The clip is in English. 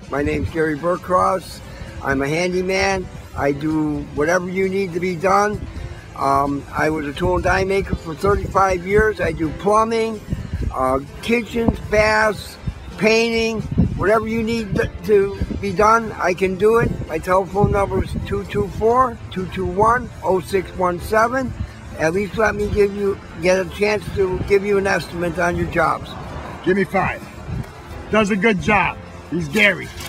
My name's Gary Burkross. I'm a handyman. I do whatever you need to be done. I was a tool and die maker for 35 years. I do plumbing, kitchens, baths, painting, whatever you need to be done, I can do it. My telephone number is 224-221-0617. At least let me get a chance to give you an estimate on your jobs. Give me 5. Does a good job. He's Gary.